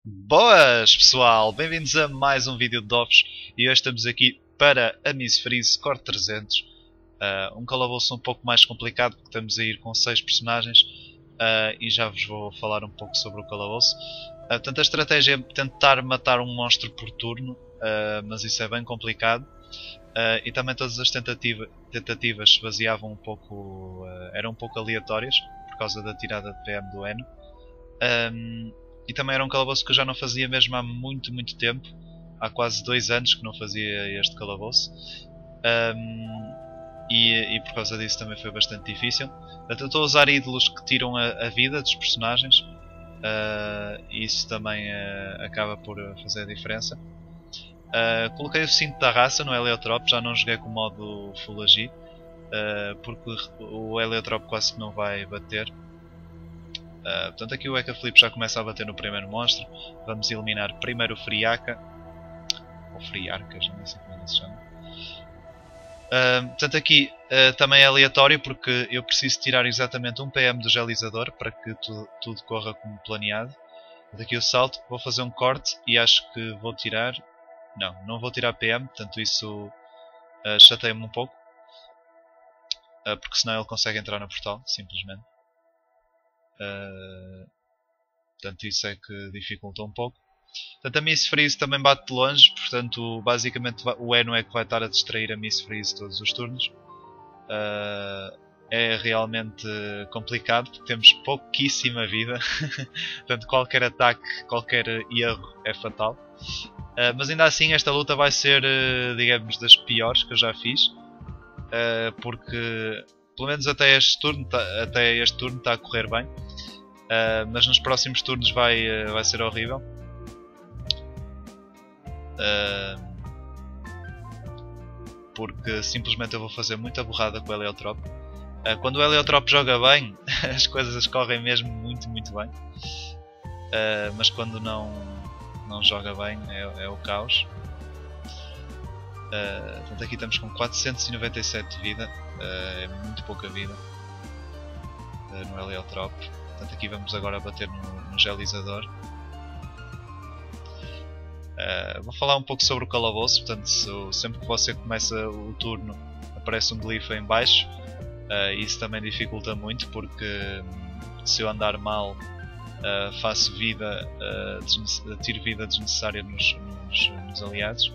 Boas pessoal, bem-vindos a mais um vídeo de Dofus e hoje estamos aqui para a Miss Freeze Core 300. Um calabouço um pouco mais complicado porque estamos a ir com 6 personagens e já vos vou falar um pouco sobre o calabouço. Portanto, a estratégia é tentar matar um monstro por turno, mas isso é bem complicado. E também todas as tentativas se baseavam um pouco, eram um pouco aleatórias por causa da tirada de PM do Eno. E também era um calabouço que eu já não fazia mesmo há muito tempo. Há quase 2 anos que não fazia este calabouço. E por causa disso também foi bastante difícil. Portanto, eu estou a usar ídolos que tiram a vida dos personagens. E isso também acaba por fazer a diferença. Coloquei o cinto da raça no Heliotrop, já não joguei com o modo Full AG. Porque o Heliotrop quase que não vai bater. Portanto, aqui o Eka Flip já começa a bater no primeiro monstro. Vamos eliminar primeiro o Friaka. Ou Friarca, já não sei como ele se chama. Portanto, aqui também é aleatório porque eu preciso tirar exatamente um PM do gelizador para que tudo corra como planeado. Daqui eu salto, vou fazer um corte e acho que vou tirar. Não vou tirar PM, portanto isso chateia-me um pouco. Porque senão ele consegue entrar no portal, simplesmente. Portanto, isso é que dificulta um pouco. Portanto, a Miss Freeze também bate de longe, portanto, basicamente o Eno é que vai estar a distrair a Miss Freeze todos os turnos. É realmente complicado porque temos pouquíssima vida. Portanto, qualquer ataque, qualquer erro é fatal. Mas ainda assim, esta luta vai ser, digamos, das piores que eu já fiz. Porque, pelo menos até este turno está a correr bem. Mas nos próximos turnos vai ser horrível. Porque simplesmente eu vou fazer muita borrada com o Heliotrop. Quando o Heliotrop joga bem, as coisas correm mesmo muito bem. Mas quando não joga bem, é o caos. Portanto, aqui estamos com 497 de vida. É muito pouca vida no Heliotrop. Portanto, aqui vamos agora bater no gelizador. Vou falar um pouco sobre o calabouço. Portanto, sempre que você começa o turno aparece um glifo em baixo. Isso também dificulta muito porque se eu andar mal faço vida, tiro vida desnecessária nos aliados.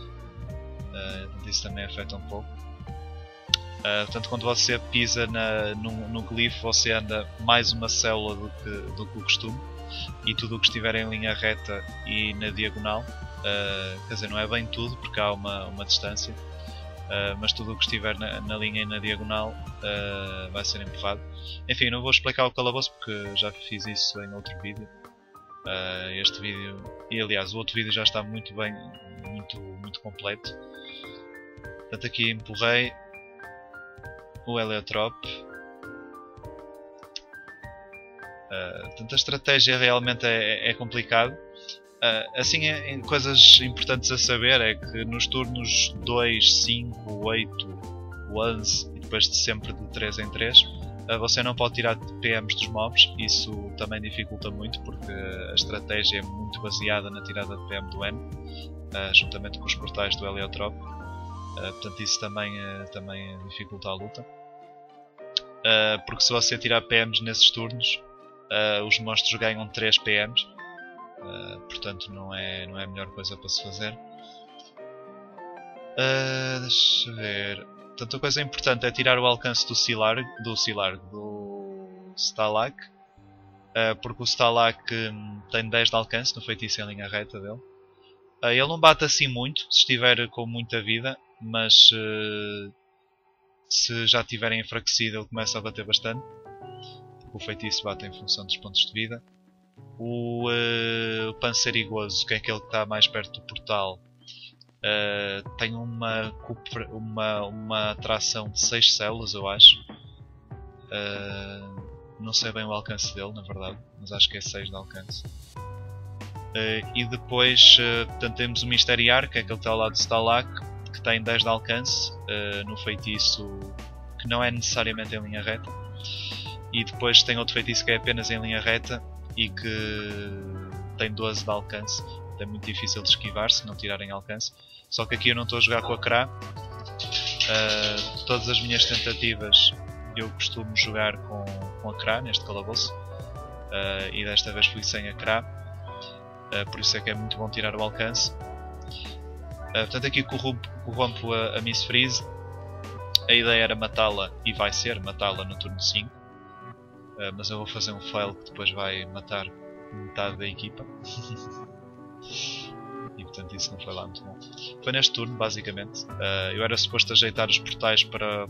Isso também afeta um pouco. Portanto, quando você pisa no glifo, você anda mais uma célula do que o costume. E tudo o que estiver em linha reta e na diagonal, quer dizer, não é bem tudo porque há uma distância, mas tudo o que estiver na linha e na diagonal vai ser empurrado. Enfim, não vou explicar o calabouço porque já fiz isso em outro vídeo. Este vídeo, e aliás o outro vídeo já está muito bem, muito completo. Portanto, aqui empurrei o Heliotrop. Portanto, a estratégia realmente é complicado. Assim, coisas importantes a saber é que nos turnos 2, 5, 8, 11 e depois de sempre de 3 em 3, você não pode tirar PMs dos mobs. Isso também dificulta muito porque a estratégia é muito baseada na tirada de PM do Eno, juntamente com os portais do Heliotrop. Portanto, isso também dificulta a luta. Porque se você tirar PMs nesses turnos, os monstros ganham 3 PMs. Portanto, não é a melhor coisa para se fazer. Deixa eu ver. Portanto, a coisa importante é tirar o alcance do Stalak. Porque o Stalak tem 10 de alcance no feitiço em linha reta dele. Ele não bate assim muito se estiver com muita vida, mas se já estiverem enfraquecido ele começa a bater bastante. O feitiço bate em função dos pontos de vida. O Pancerigoso, que é aquele que está mais perto do portal, tem uma atração de 6 células, eu acho. Não sei bem o alcance dele, na verdade, mas acho que é 6 de alcance. E depois portanto, temos o Misteriar, que é aquele que está ao lado do Stalak, que tem 10 de alcance no feitiço que não é necessariamente em linha reta. E depois tem outro feitiço que é apenas em linha reta e que tem 12 de alcance, é muito difícil de esquivar se não tirarem alcance. Só que aqui eu não estou a jogar com a Kra. Todas as minhas tentativas eu costumo jogar com a Kra neste calabouço, e desta vez fui sem a Kra, por isso é que é muito bom tirar o alcance. Portanto, aqui corrompo a Miss Freeze. A ideia era matá-la, e vai ser matá-la no turno 5, mas eu vou fazer um fail que depois vai matar metade da equipa. E portanto isso não foi lá muito bom. Foi neste turno, basicamente. Eu era suposto ajeitar os portais para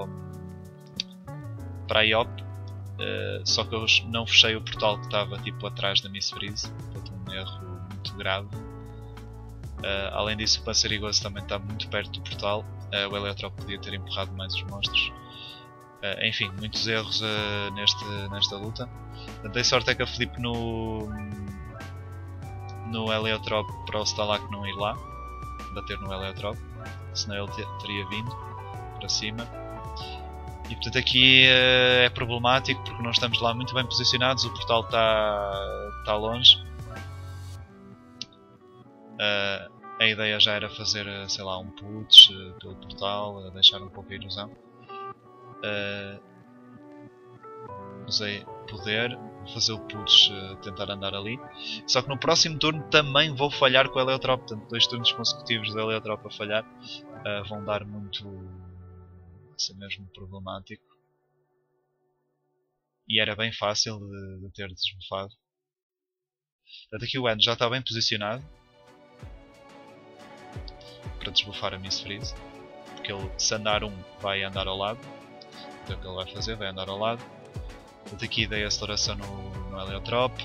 a IOP, só que eu não fechei o portal que estava tipo atrás da Miss Freeze. Portanto, um erro muito grave. Além disso, o Panzerigoso também está muito perto do portal. O Heliotrope podia ter empurrado mais os monstros. Enfim, muitos erros nesta luta. Portanto, dei sorte é que a Filipe no Heliotrope para o Stalak não ir lá bater no Heliotrope, senão ele teria vindo para cima. E portanto aqui é problemático porque não estamos lá muito bem posicionados, o portal está longe. A ideia já era fazer, sei lá, um putsch pelo portal, deixar um pouco a ilusão. Usei poder, vou fazer o putsch, tentar andar ali. Só que no próximo turno também vou falhar com o Heliotrope, portanto 2 turnos consecutivos do Heliotrope a falhar vão dar muito... vai ser mesmo problemático. E era bem fácil de ter desbufado. Portanto aqui o Eno já está bem posicionado para desbufar a Miss Freeze, porque ele, se andar vai andar ao lado. Então o que ele vai fazer? Vai andar ao lado. Portanto aqui dei a aceleração no Heliotrope.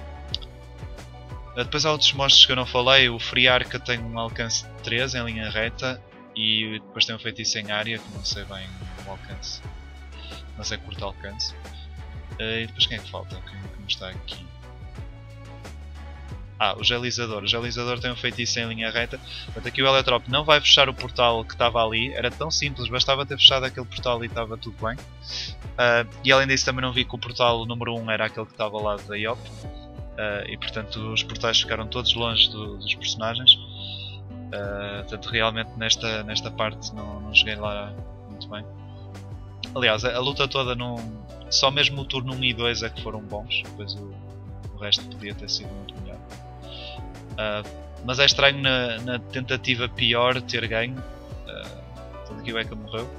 Depois há outros monstros que eu não falei. O Friarca tem um alcance de 3 em linha reta, e depois tem um feitiço em área que não sei bem o alcance, mas é curto alcance. E depois quem é que falta? Quem não está aqui? O Gelizador. O Gelizador tem um feitiço em linha reta. Portanto, aqui o Heliotrope não vai fechar o portal que estava ali. Era tão simples, bastava ter fechado aquele portal e estava tudo bem. E além disso também não vi que o portal número 1 era aquele que estava ao lado da IOP. E portanto os portais ficaram todos longe dos personagens. Portanto realmente nesta parte não joguei lá muito bem. Aliás, a luta toda só mesmo o turno 1 e 2 é que foram bons. Depois o resto podia ter sido muito melhor. Mas é estranho na tentativa pior ter ganho. Portanto aqui o Eka morreu.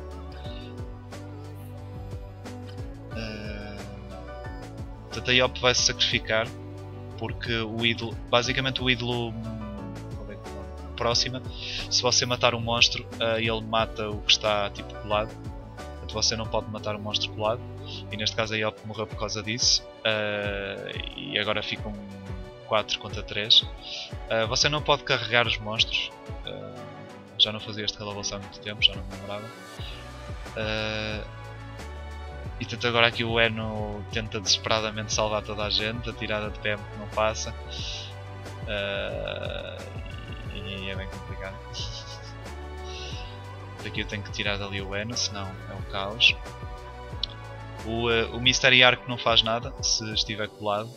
Portanto a IOP vai se sacrificar, porque o ídolo, basicamente o ídolo próxima, se você matar um monstro, ele mata o que está tipo colado. Portanto você não pode matar um monstro colado, e neste caso a IOP morreu por causa disso. E agora ficam 4 contra 3. Você não pode carregar os monstros. Já não fazia este calabouço há muito tempo, já não me lembrava. E tanto agora aqui o Eno tenta desesperadamente salvar toda a gente, a tirada de PM que não passa. E é bem complicado. Daqui eu tenho que tirar dali o Eno, senão é um caos. O Mystery Arc não faz nada se estiver colado.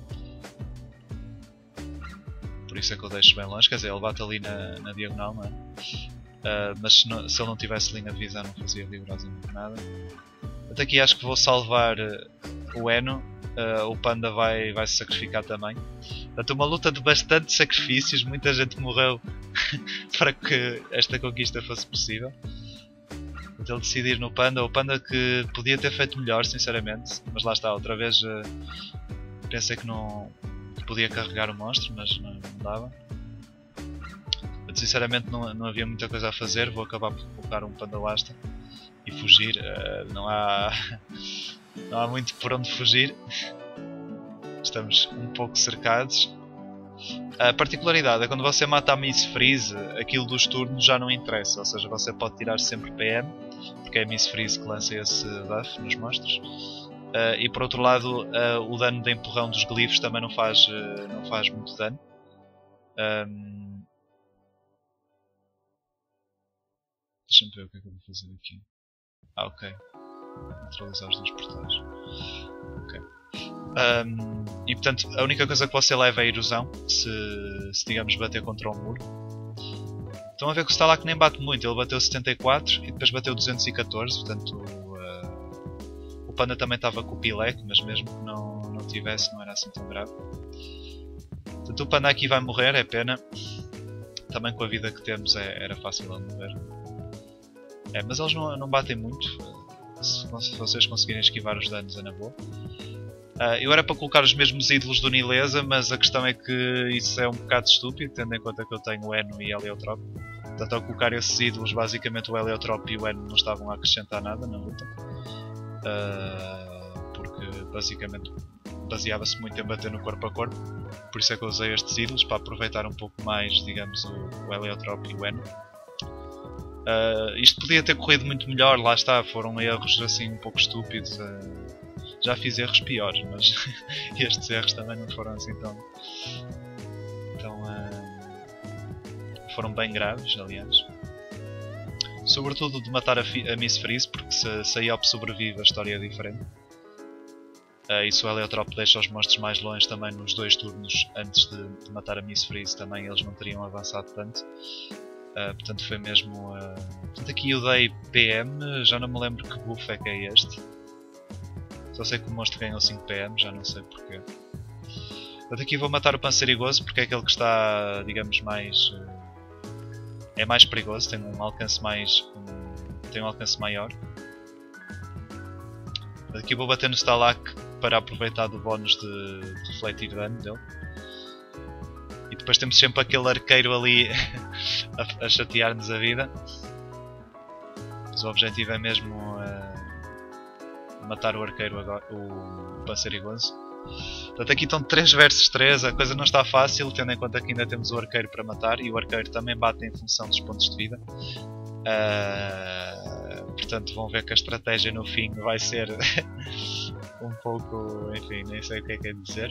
Por isso é que eu deixo bem longe, quer dizer, ele bate ali na diagonal, não é? Mas se ele não tivesse linha de visão não fazia rigorosamente nada. Até aqui acho que vou salvar o Eno. O Panda vai se sacrificar também. Portanto, uma luta de bastante sacrifícios, muita gente morreu para que esta conquista fosse possível. Portanto, ele decidir no Panda, o Panda que podia ter feito melhor, sinceramente, mas lá está, outra vez pensei que não podia carregar o monstro, mas não dava. Portanto, sinceramente não havia muita coisa a fazer, vou acabar por colocar um Panda Wasta e fugir. Não há muito por onde fugir. Estamos um pouco cercados. A particularidade é quando você mata a Miss Freeze, aquilo dos turnos já não interessa, ou seja, você pode tirar sempre PM, porque é a Miss Freeze que lança esse buff nos monstros. E por outro lado, o dano de empurrão dos glifos também não faz muito dano. Deixa-me ver o que é que eu vou fazer aqui. Ok. Neutralizar os dois portais. Ok. E portanto, a única coisa que você leva é a erosão, se digamos bater contra o muro. Estão a ver que o Stalak nem bate muito, ele bateu 74 e depois bateu 214, portanto o Panda também estava com o Pilek, mas mesmo que não tivesse não era assim tão grave. Portanto o Panda aqui vai morrer, é pena. Também com a vida que temos era fácil ele morrer. Mas eles não batem muito, se vocês conseguirem esquivar os danos é na boa. Eu era para colocar os mesmos ídolos do Nilesa, mas a questão é que isso é um bocado estúpido, tendo em conta que eu tenho o Eno e Heliotrop. Portanto, ao colocar esses ídolos, basicamente o Heliotrop e o Eno não estavam a acrescentar nada na luta. Porque basicamente baseava-se muito em bater no corpo a corpo. Por isso é que eu usei estes ídolos, para aproveitar um pouco mais, digamos, o Heliotrop e o Eno. Isto podia ter corrido muito melhor, lá está, foram erros assim um pouco estúpidos. Já fiz erros piores, mas estes erros também não foram assim tão foram bem graves, aliás. Sobretudo de matar a Miss Freeze, porque se a Iop sobrevive a história é diferente. E se o Heliotrop deixa os monstros mais longe também nos 2 turnos antes de matar a Miss Freeze, também eles não teriam avançado tanto. Portanto foi mesmo... Portanto aqui eu dei PM, já não me lembro que buff é que é este. Só sei que o monstro ganhou 5 PM, já não sei porquê. Portanto aqui vou matar o Pancerigoso porque é aquele que está, digamos, mais... é mais perigoso, tem um alcance tem um alcance maior. Aqui vou bater no Stalak para aproveitar do bónus de refletir dano dele. E depois temos sempre aquele arqueiro ali a chatear-nos a vida. Mas o objetivo é mesmo matar o arqueiro agora, o Pancerigoso. Portanto aqui estão 3 versus 3, a coisa não está fácil, tendo em conta que ainda temos o arqueiro para matar e o arqueiro também bate em função dos pontos de vida. Portanto vão ver que a estratégia no fim vai ser um pouco, enfim, nem sei o que é dizer.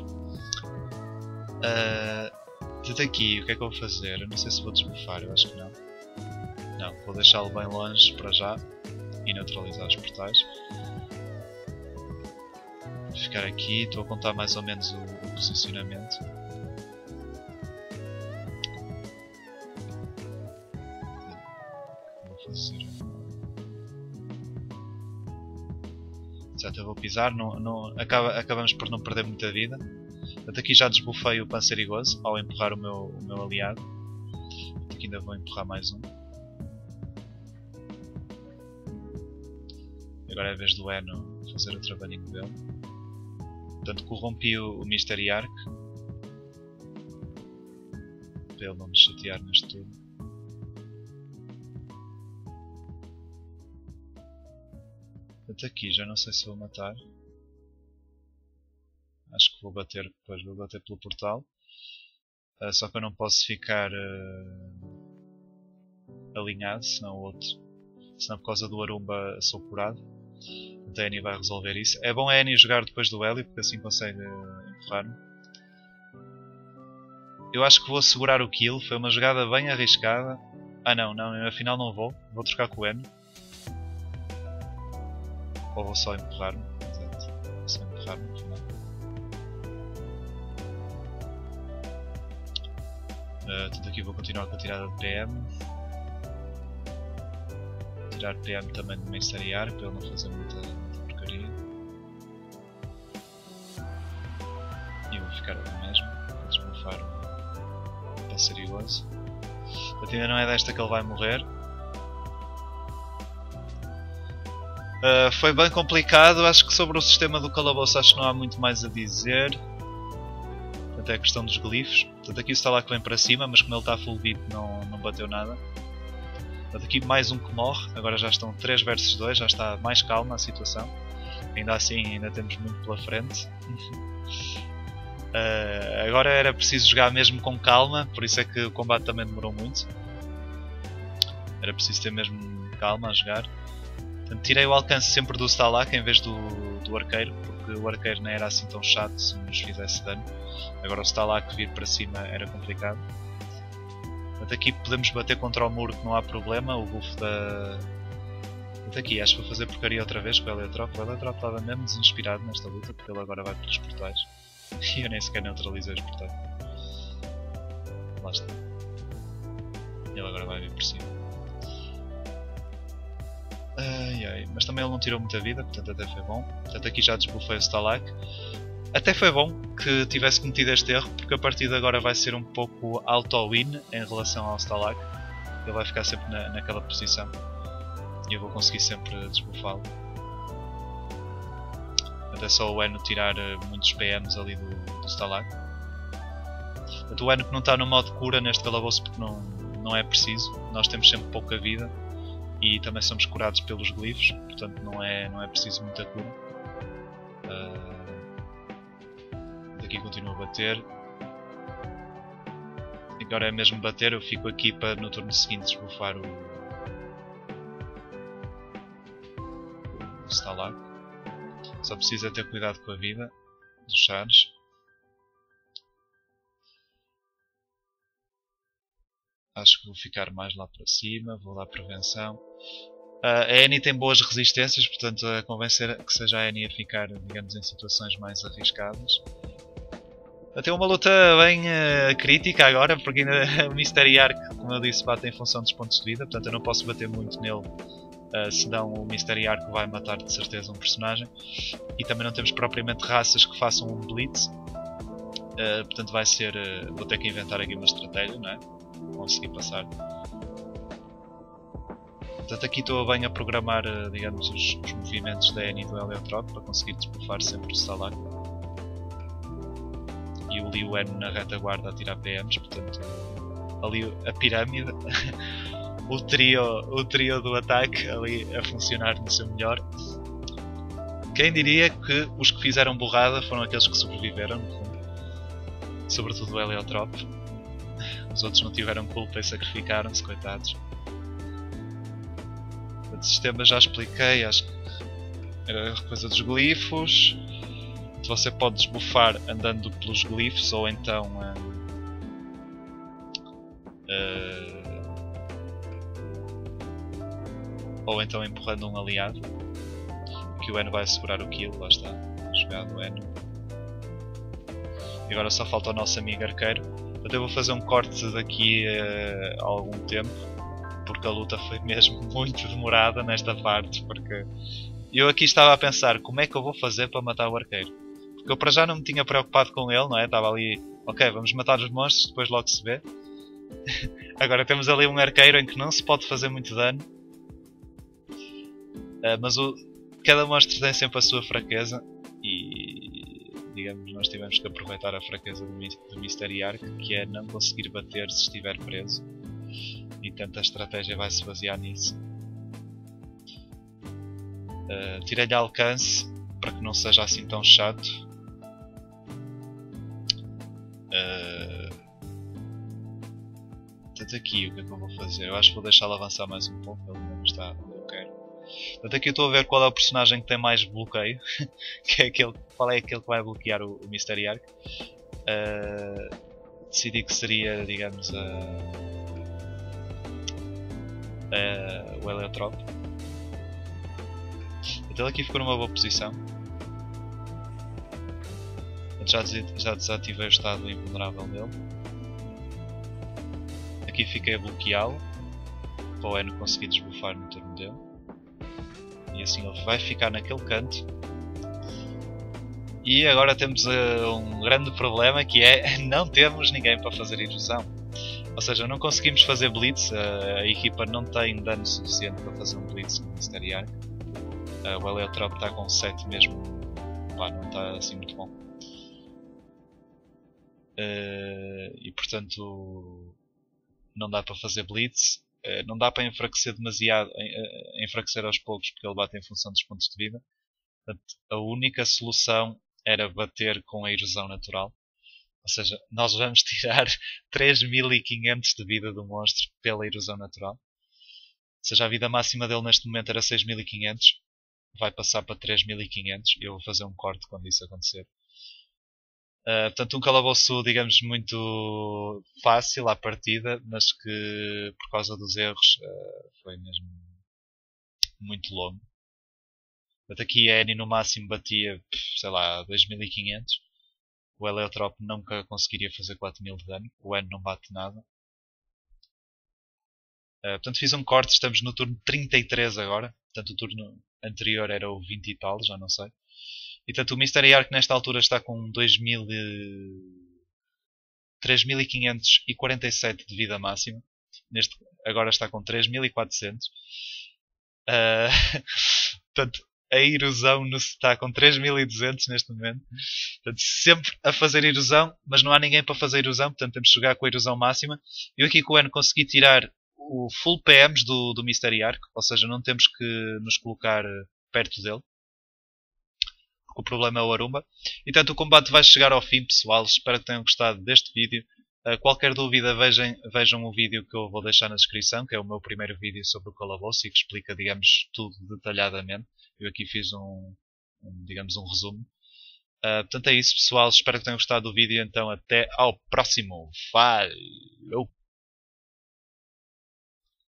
Portanto aqui, o que é que eu vou fazer? Eu não sei se vou desbufar, eu acho que não. Não, vou deixá-lo bem longe para já e neutralizar os portais. Vou ficar aqui, estou a contar mais ou menos o posicionamento. Vou fazer. Certo, eu vou pisar, acabamos por não perder muita vida. Portanto, aqui já desbufei o Pancerigoso ao empurrar o meu aliado. Aqui ainda vou empurrar mais um. Agora é a vez do Eno fazer o trabalhinho dele. Portanto, corrompi o Mystery Arc para ele não nos chatear neste turno. Portanto, aqui já não sei se vou matar. Acho que vou bater, depois vou bater pelo portal. Só que eu não posso ficar alinhado, senão por causa do Arumba sou curado. A Annie vai resolver isso. É bom a Annie jogar depois do Heli, porque assim consegue empurrar-me. Eu acho que vou segurar o kill, foi uma jogada bem arriscada. Não, afinal não vou. Vou trocar com o N. Ou vou só empurrar-me. Exato. Vou só empurrar-me no final. Tudo aqui vou continuar com a tirada de PM. Tirar PM também do Mystery Arc para ele não fazer muita porcaria. E vou ficar ali mesmo para desbufar o Pancerigoso. Portanto, ainda não é desta que ele vai morrer. Foi bem complicado, acho que sobre o sistema do calabouço acho que não há muito mais a dizer. Portanto, é a questão dos glifos. Portanto, aqui o Stalak vem para cima, mas como ele está full beat não bateu nada. Portanto, aqui mais um que morre, agora já estão 3 versus 2, já está mais calma a situação. Ainda assim, ainda temos muito pela frente. Agora era preciso jogar mesmo com calma, por isso é que o combate também demorou muito. Era preciso ter mesmo calma a jogar. Portanto, tirei o alcance sempre do Stalak em vez do arqueiro, porque o arqueiro não era assim tão chato se nos fizesse dano. Agora o Stalak vir para cima era complicado. Portanto, aqui podemos bater contra o muro que não há problema, o buff Até aqui, acho que vou fazer porcaria outra vez com o Heliotrop. O Heliotrop estava mesmo desinspirado nesta luta, porque ele agora vai pelos portais. E eu nem sequer neutralizei os portais. Lá está. Ele agora vai vir por cima. Ai, ai. Mas também ele não tirou muita vida, portanto até foi bom. Portanto aqui já desbufei o Stalak. Até foi bom que tivesse cometido este erro, porque a partir de agora vai ser um pouco auto-win em relação ao Stalak. Ele vai ficar sempre naquela posição. E eu vou conseguir sempre desbufá-lo. Até só o Eno tirar muitos PMs ali do Stalak. Portanto, o Eno que não está no modo cura neste calabouço porque não é preciso. Nós temos sempre pouca vida. E também somos curados pelos glifos. Portanto não é preciso muita cura. Daqui continuo a bater. Agora é mesmo bater. Eu fico aqui para no turno seguinte desbufar o Stalak. Só precisa ter cuidado com a vida dos chares. Acho que vou ficar mais lá para cima, vou dar prevenção. A Annie tem boas resistências, portanto convém que seja a Annie a ficar, digamos, em situações mais arriscadas. Tem uma luta bem crítica agora, porque ainda o Mystery Arc, como eu disse, bate em função dos pontos de vida, portanto eu não posso bater muito nele, senão o Mystery Arc vai matar de certeza um personagem. E também não temos propriamente raças que façam um Blitz, portanto vai ser, vou ter que inventar aqui uma estratégia, não é? Conseguir passar. Portanto aqui estou bem a programar, digamos, os movimentos da Annie e do Heliotrop para conseguir desbufar sempre o Stalak. E o Liu Wen na retaguarda a tirar PMs, portanto ali a pirâmide, o trio do ataque ali a funcionar no seu melhor. Quem diria que os que fizeram borrada foram aqueles que sobreviveram, no fundo. Sobretudo o Heliotrop. Os outros não tiveram culpa e sacrificaram-se, coitados. O sistema já expliquei, acho que era coisa dos glifos. Você pode desbufar andando pelos glifos ou então empurrando um aliado. Que o Eno vai assegurar o kill, lá está, jogado o Eno. E agora só falta o nosso amigo arqueiro. Até vou fazer um corte daqui a algum tempo, porque a luta foi mesmo muito demorada nesta parte, porque eu aqui estava a pensar como é que eu vou fazer para matar o arqueiro. Porque eu para já não me tinha preocupado com ele, não é? Estava ali, ok, vamos matar os monstros, depois logo se vê. Agora temos ali um arqueiro em que não se pode fazer muito dano. Mas cada monstro tem sempre a sua fraqueza e, digamos, nós tivemos que aproveitar a fraqueza do Mystery Arc, que é não conseguir bater se estiver preso. E tanta estratégia vai se basear nisso. Tirei-lhe alcance para que não seja assim tão chato. Portanto aqui o que é que eu vou fazer? Eu acho que vou deixá-lo avançar mais um pouco, ele não está onde eu quero. Portanto aqui eu estou a ver qual é o personagem que tem mais bloqueio, qual é aquele que vai bloquear o Mystery Arc. Decidi que seria, digamos, o Heliotrop. Então ele aqui ficou numa boa posição. Já desativei o estado invulnerável dele. Aqui fiquei a bloqueá-lo para o Eno conseguir desbufar no turno dele. E assim ele vai ficar naquele canto. E agora temos um grande problema, que é não temos ninguém para fazer ilusão. Ou seja, não conseguimos fazer blitz, a equipa não tem dano suficiente para fazer um blitz no Mystery Arc. O Heliotrop está com 7 mesmo, pá, não está assim muito bom. E portanto não dá para fazer blitz, não dá para enfraquecer demasiado, enfraquecer aos poucos, porque ele bate em função dos pontos de vida. Portanto, a única solução era bater com a erosão natural. Ou seja, nós vamos tirar 3500 de vida do monstro pela erosão natural. Ou seja, a vida máxima dele neste momento era 6500. Vai passar para 3500. Eu vou fazer um corte quando isso acontecer. Portanto, um calabouço, digamos, muito fácil à partida, mas que por causa dos erros foi mesmo muito longo. Portanto, aqui a Annie no máximo batia, sei lá, 2500. O Heliotrop nunca conseguiria fazer 4000 de dano. O N não bate nada. Portanto, fiz um corte. Estamos no turno 33 agora. Portanto, o turno anterior era o 20 e tal, já não sei. E portanto, o Mystery Arc nesta altura está com 3547 de vida máxima. Agora está com 3400. Portanto, a erosão está com 3200 neste momento. Portanto, sempre a fazer erosão, mas não há ninguém para fazer erosão, portanto temos que jogar com a erosão máxima. Eu aqui com o N consegui tirar o full PMs do Mystery Arc, ou seja, não temos que nos colocar perto dele. Porque o problema é o Arumba. E portanto o combate vai chegar ao fim, pessoal. Espero que tenham gostado deste vídeo. Qualquer dúvida, vejam o vídeo que eu vou deixar na descrição, que é o meu primeiro vídeo sobre o calabouço e que explica, digamos, tudo detalhadamente. Eu aqui fiz digamos, um resumo. Portanto é isso, pessoal. Espero que tenham gostado do vídeo. Então até ao próximo. Falou!